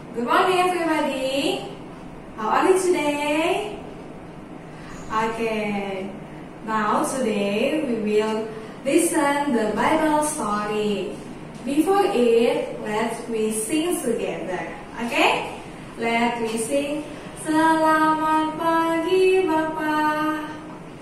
Good morning, everybody. How are you today? Okay. Now today we will listen the Bible story. Before it, let's we sing together. Okay? Let me sing. Selamat pagi, Bapak.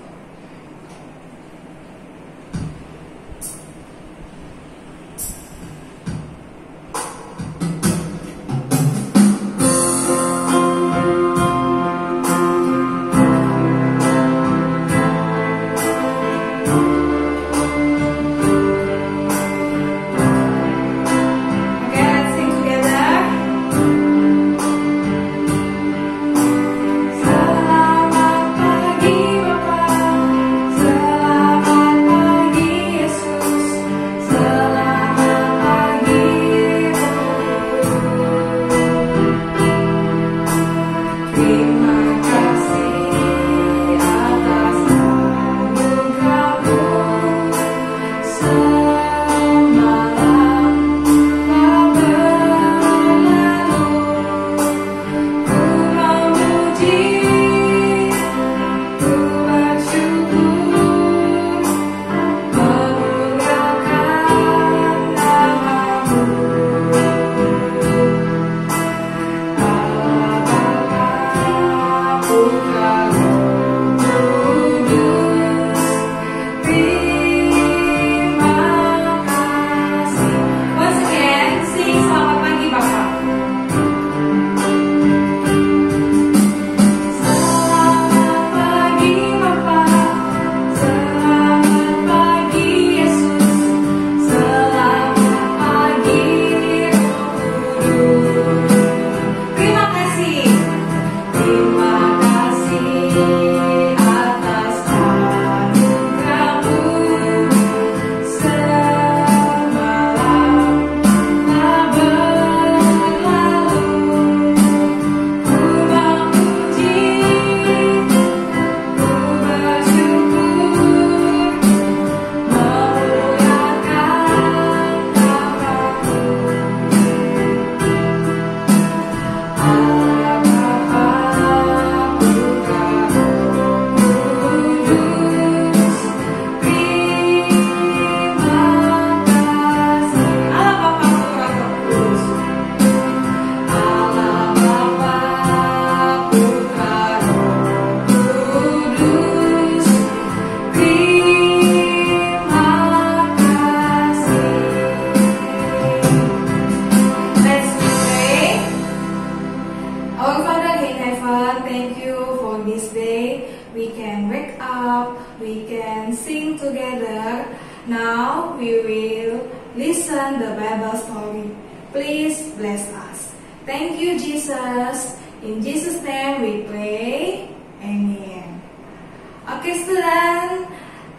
Thank you for this day. We can wake up, we can sing together. Now we will listen the Bible story. Please bless us. Thank you, Jesus. In Jesus' name we pray. Amen. Okay, students.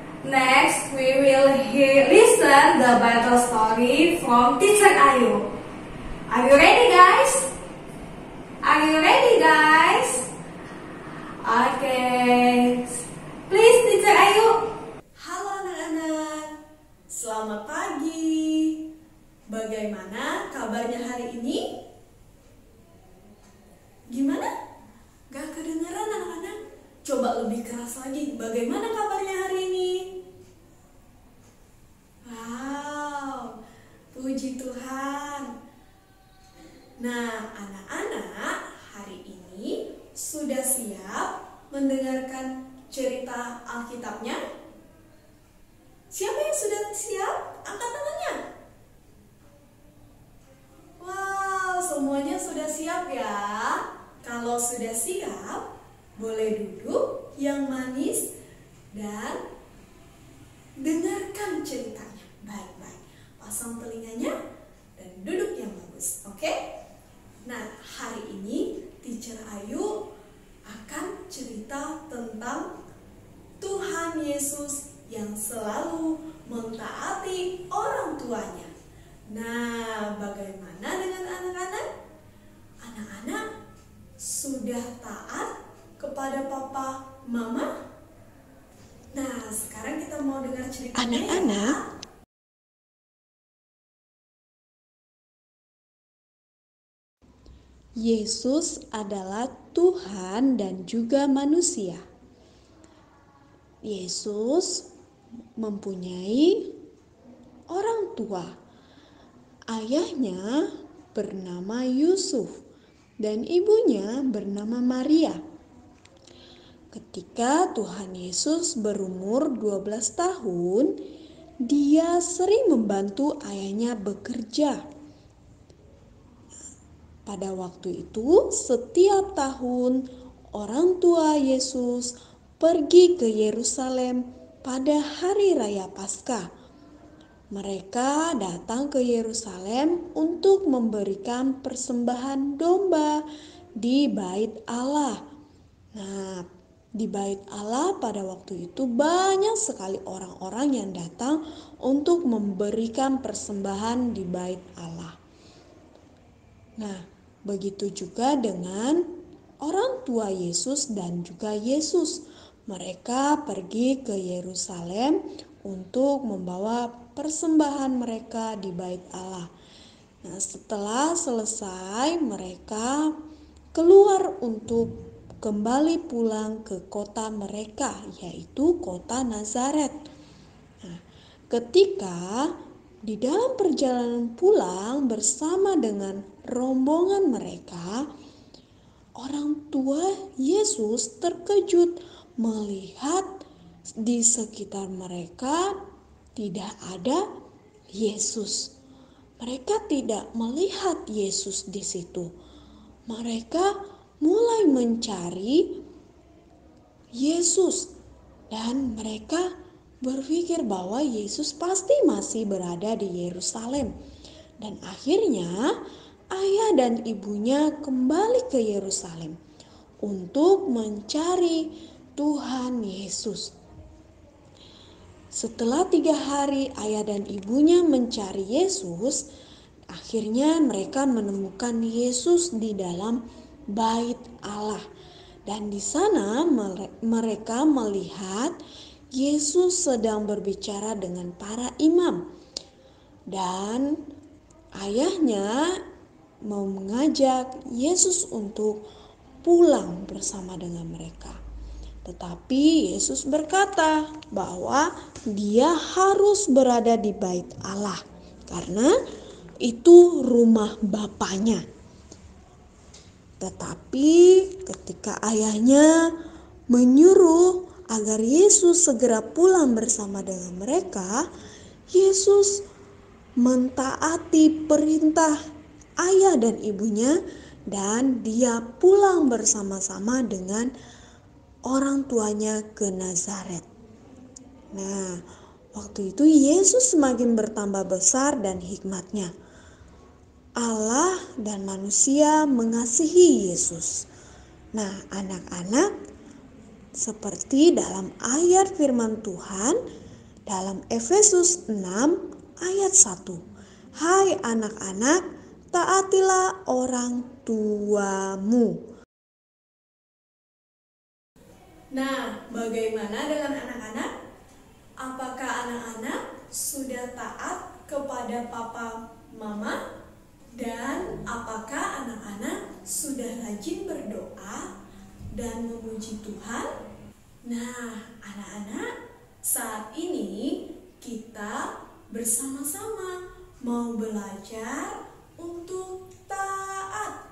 Next we will listen the Bible story from Teacher Ayu. Are you ready, guys? Are you ready, guys? Okay, please Teacher Ayu. Halo anak-anak, selamat pagi. Bagaimana kabarnya hari ini? Gimana? Gak kedengeran anak-anak? Coba lebih keras lagi, bagaimana kabarnya hari ini? Wow, puji Tuhan. Nah, anak-anak, hari ini sudah siap mendengarkan cerita Alkitabnya? Siapa yang sudah siap? Angkat tangannya. Wow, semuanya sudah siap ya. Kalau sudah siap, boleh duduk yang manis dan dengarkan ceritanya baik-baik. Pasang telinganya dan duduk yang bagus, oke? Nah, hari ini Teacher Ayu akan cerita tentang Tuhan Yesus yang selalu mentaati orang tuanya. Nah, bagaimana dengan anak-anak? Anak-anak sudah taat kepada papa, mama? Nah, sekarang kita mau dengar ceritanya. Anak-anak, Yesus adalah Tuhan dan juga manusia. Yesus mempunyai orang tua. Ayahnya bernama Yusuf dan ibunya bernama Maria. Ketika Tuhan Yesus berumur 12 tahun, dia sering membantu ayahnya bekerja. Pada waktu itu, setiap tahun orang tua Yesus pergi ke Yerusalem pada hari raya Paskah. Mereka datang ke Yerusalem untuk memberikan persembahan domba di Bait Allah. Nah, di Bait Allah pada waktu itu banyak sekali orang-orang yang datang untuk memberikan persembahan di Bait Allah. Nah, begitu juga dengan orang tua Yesus dan juga Yesus. Mereka pergi ke Yerusalem untuk membawa persembahan mereka di Bait Allah. Nah, setelah selesai mereka keluar untuk kembali pulang ke kota mereka, yaitu kota Nazaret. Nah, ketika di dalam perjalanan pulang bersama dengan rombongan mereka, orang tua Yesus terkejut melihat di sekitar mereka tidak ada Yesus. Mereka tidak melihat Yesus di situ. Mereka mulai mencari Yesus dan mereka berpikir bahwa Yesus pasti masih berada di Yerusalem. Dan akhirnya ayah dan ibunya kembali ke Yerusalem untuk mencari Tuhan Yesus. Setelah 3 hari ayah dan ibunya mencari Yesus, akhirnya mereka menemukan Yesus di dalam Bait Allah. Dan di sana mereka melihat Yesus sedang berbicara dengan para imam. Dan ayahnya mau mengajak Yesus untuk pulang bersama dengan mereka. Tetapi Yesus berkata bahwa dia harus berada di Bait Allah karena itu rumah Bapaknya. Tetapi ketika ayahnya menyuruh agar Yesus segera pulang bersama dengan mereka, Yesus mentaati perintah ayah dan ibunya dan dia pulang bersama-sama dengan orang tuanya ke Nazaret. Nah, waktu itu Yesus semakin bertambah besar dan hikmatnya. Allah dan manusia mengasihi Yesus. Nah, anak-anak, seperti dalam ayat firman Tuhan dalam Efesus 6 ayat 1. Hai anak-anak, taatilah orang tuamu. Nah, bagaimana dengan anak-anak? Apakah anak-anak sudah taat kepada papa mama? Dan apakah anak-anak sudah rajin berdoa dan memuji Tuhan? Nah, anak-anak, saat ini kita bersama-sama mau belajar untuk taat.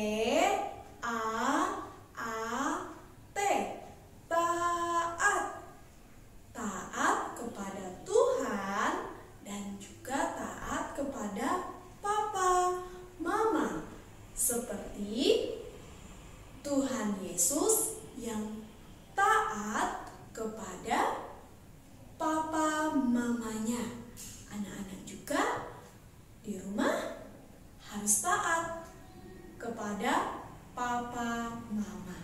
T-A-A-T. Taat. Taat kepada Tuhan dan juga taat kepada papa, mama. Seperti Tuhan Yesus yang taat kepada papa mamanya. Anak-anak juga di rumah harus taat kepada papa mama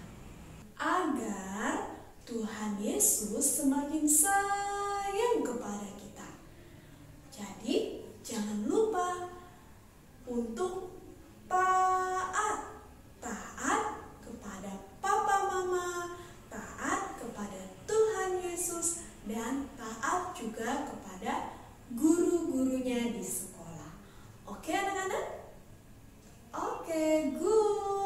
agar Tuhan Yesus semakin sayang kepada kita. Jadi jangan lupa untuk taat kepada papa mama, taat kepada Tuhan Yesus, dan taat juga kepada guru-gurunya di sekolah. Oke anak-anak? Oke, good.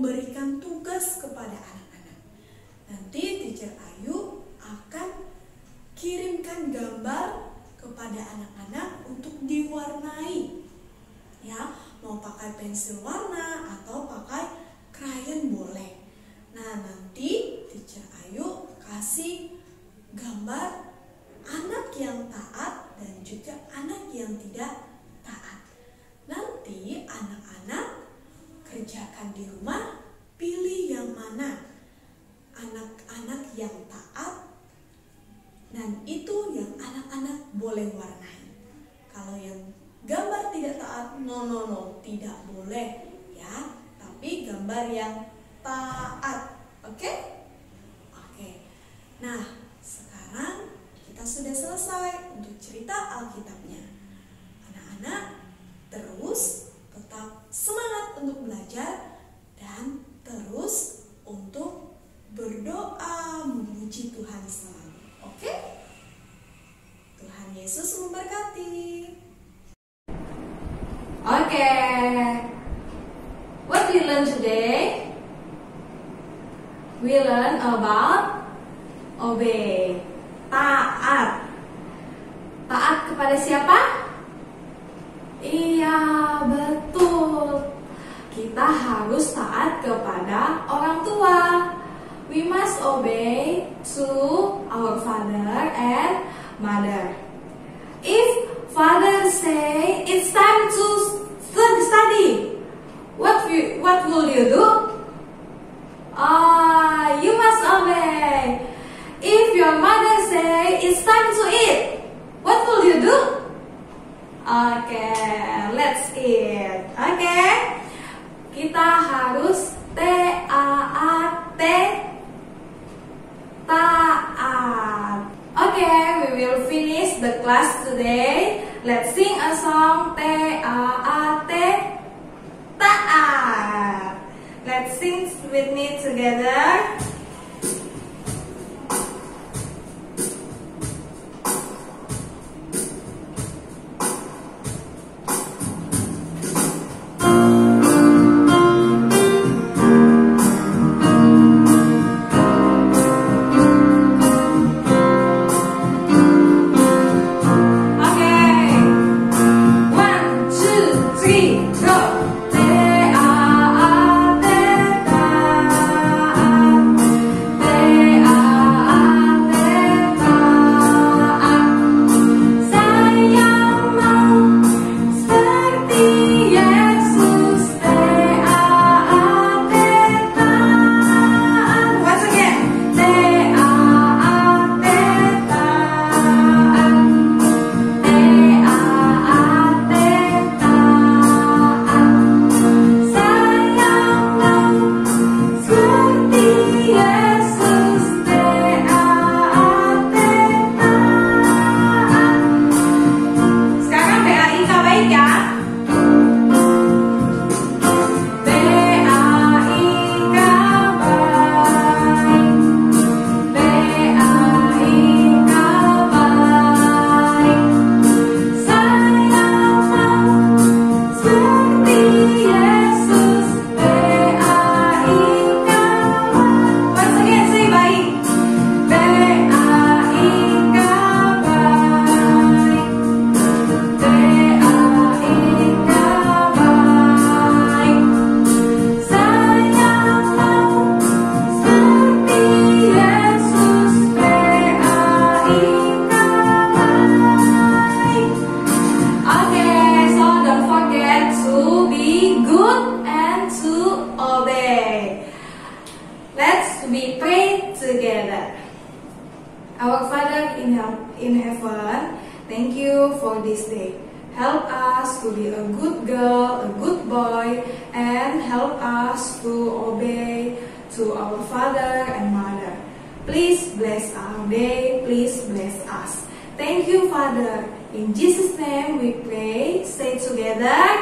memberikan tugas kepada anak-anak. Nanti Teacher Ayu akan kirimkan gambar kepada anak-anak untuk diwarnai. Ya, mau pakai pensil warna atau pakai krayon boleh. Nah, nanti Teacher Ayu kasih gambar anak yang taat dan juga anak yang tidak taat. Nanti anak-anak kerjakan di rumah, pilih yang mana anak-anak yang taat, dan itu yang anak-anak boleh warnai. Kalau yang gambar tidak taat, no, tidak boleh ya. Tapi gambar yang taat, oke? Nah, sekarang kita sudah selesai untuk cerita Alkitabnya. Anak-anak terus tetap semangat untuk belajar dan terus untuk berdoa memuji Tuhan selalu. Oke? Tuhan Yesus memberkati. Okay. What we learn today? We learn about obey. Taat. Taat kepada siapa? Iya, betul. Kita harus taat kepada orang tua. We must obey to our father and mother. If father say it's time to study, what will you do? You must obey. If your mother say it's time to eat, what will you do? Okay, let's eat. Okay, kita harus taat. Okay, we will finish the class today. Let's sing a song. Taat. Let's sing with me together. Our Father in heaven, thank you for this day. Help us to be a good girl, a good boy, and help us to obey to our father and mother. Please bless our day, please bless us. Thank you, Father. In Jesus' name we pray. Say together.